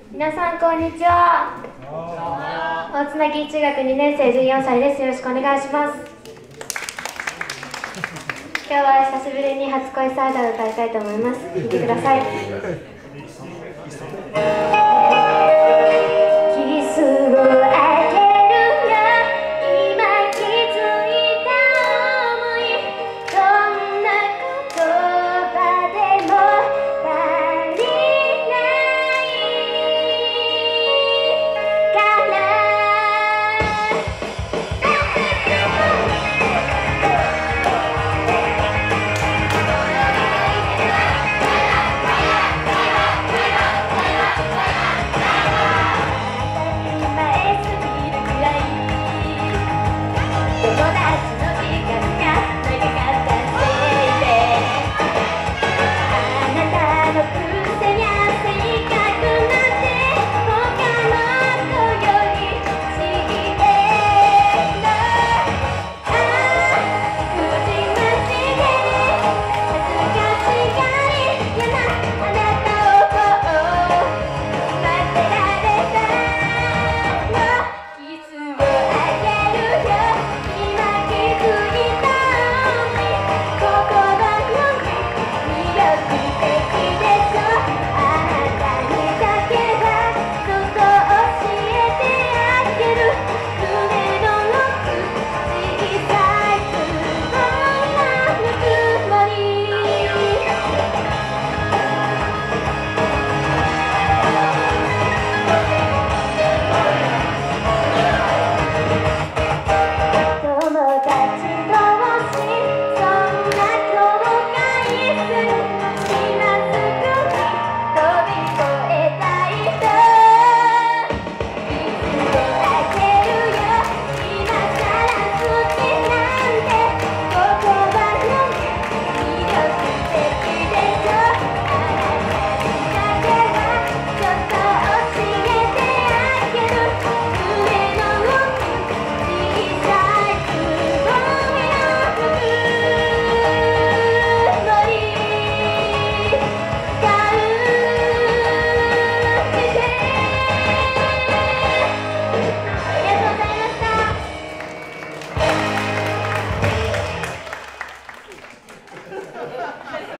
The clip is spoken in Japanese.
皆さんこんにちは。大津奈中学2年生14歳です。よろしくお願いします。今日は久しぶりに初恋サイダーを歌いたいと思います。聴いてください。